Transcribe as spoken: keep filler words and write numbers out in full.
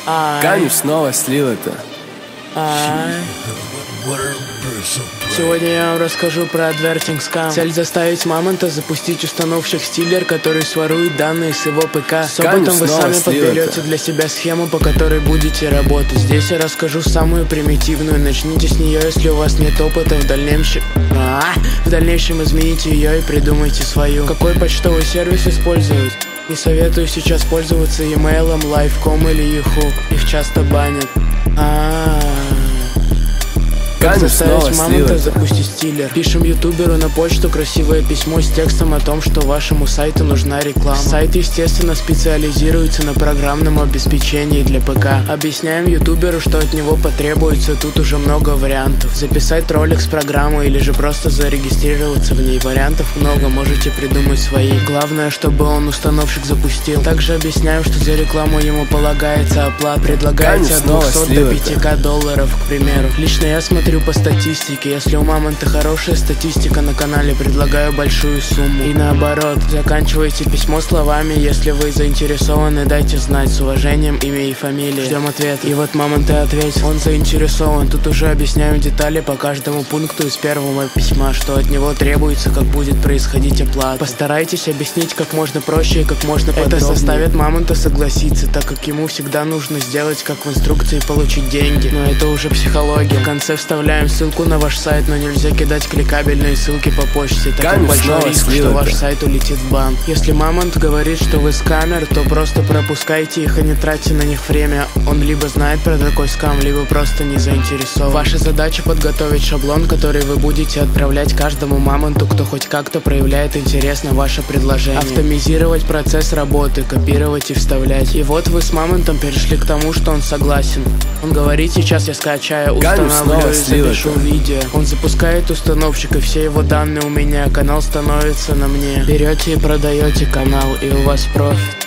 Канев снова слил это. Ай. Сегодня я вам расскажу про Adverting Scam. Цель заставить Мамонта запустить установщик Stealer, который сворует данные с его ПК. С опытом вы сами подберете для себя схему, по которой будете работать. Здесь я расскажу самую примитивную. Начните с нее, если у вас нет опыта. В дальнейшем, а, в дальнейшем измените ее и придумайте свою. Какой почтовый сервис использовать? Не советую сейчас пользоваться e-mail, Live.com или Yahoo. Их часто банят. А-а-а. Как заставить Мамонта запустить стилер? Пишем ютуберу на почту красивое письмо с текстом о том, что вашему сайту нужна реклама. Сайт, естественно, специализируется на программном обеспечении для ПК. Объясняем ютуберу, что от него потребуется. Тут уже много вариантов. Записать ролик с программой или же просто зарегистрироваться в ней. Вариантов много, можете придумать свои. Главное, чтобы он установщик запустил. Также объясняем, что за рекламу ему полагается оплата. Предлагается от двухсот до пяти тысяч долларов, к примеру. Лично я смотрю по статистике. Если у Мамонта хорошая статистика на канале, предлагаю большую сумму. И наоборот, заканчивайте письмо словами: если вы заинтересованы, дайте знать. С уважением, имя и фамилия. Ждем ответ. И вот Мамонт и ответил. Он заинтересован. Тут уже объясняю детали по каждому пункту из первого письма, что от него требуется, как будет происходить оплата. Постарайтесь объяснить как можно проще и как можно подробнее. Это заставит Мамонта согласиться, так как ему всегда нужно сделать как в инструкции, получить деньги. Но это уже психология. В конце вставляем ссылку на ваш сайт, но нельзя кидать кликабельные ссылки по почте, так как большой риск, что ваш сайт улетит в бан. Если Мамонт говорит, что вы скамер, то просто пропускайте их и не тратьте на них время. Он либо знает про такой скам, либо просто не заинтересован. Ваша задача подготовить шаблон, который вы будете отправлять каждому Мамонту, кто хоть как-то проявляет интерес на ваше предложение. Автоматизировать процесс работы, копировать и вставлять. И вот вы с Мамонтом перешли к тому, что он согласен. Он говорит: сейчас я скачаю, устанавливаю, запишу видео. Он запускает установщик, и все его данные у меня. Канал становится на мне. Берете и продаете канал, и у вас профит.